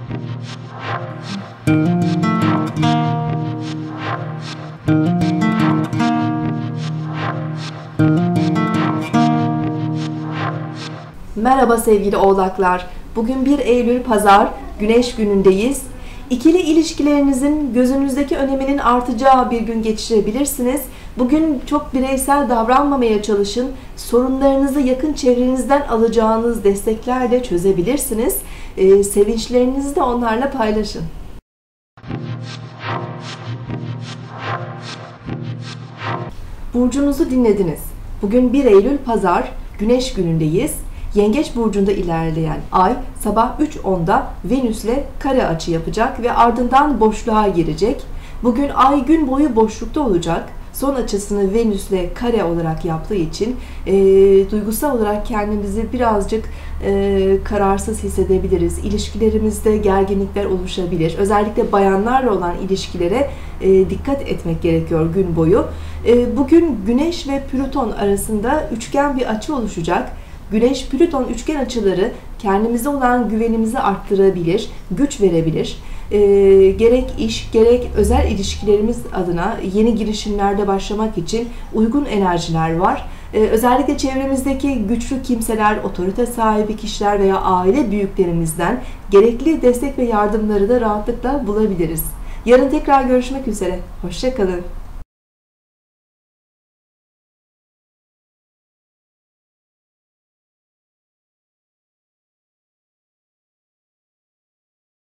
Merhaba sevgili oğlaklar. Bugün 1 Eylül Pazar, Güneş günündeyiz. İkili ilişkilerinizin gözünüzdeki öneminin artacağı bir gün geçirebilirsiniz. Bugün çok bireysel davranmamaya çalışın. Sorunlarınızı yakın çevrenizden alacağınız desteklerle çözebilirsiniz. Sevinçlerinizi de onlarla paylaşın. Burcunuzu dinlediniz. Bugün 1 Eylül Pazar, Güneş günündeyiz. Yengeç burcunda ilerleyen ay sabah 3:10'da Venüs'le kare açı yapacak ve ardından boşluğa girecek. Bugün ay gün boyu boşlukta olacak. Son açısını Venüs'le kare olarak yaptığı için duygusal olarak kendimizi birazcık kararsız hissedebiliriz. İlişkilerimizde gerginlikler oluşabilir. Özellikle bayanlarla olan ilişkilere dikkat etmek gerekiyor gün boyu. Bugün Güneş ve Plüton arasında üçgen bir açı oluşacak. Güneş-Plüton üçgen açıları kendimize olan güvenimizi arttırabilir, güç verebilir. Gerek iş, gerek özel ilişkilerimiz adına yeni girişimlerde başlamak için uygun enerjiler var. Özellikle çevremizdeki güçlü kimseler, otorite sahibi kişiler veya aile büyüklerimizden gerekli destek ve yardımları da rahatlıkla bulabiliriz. Yarın tekrar görüşmek üzere. Hoşça kalın.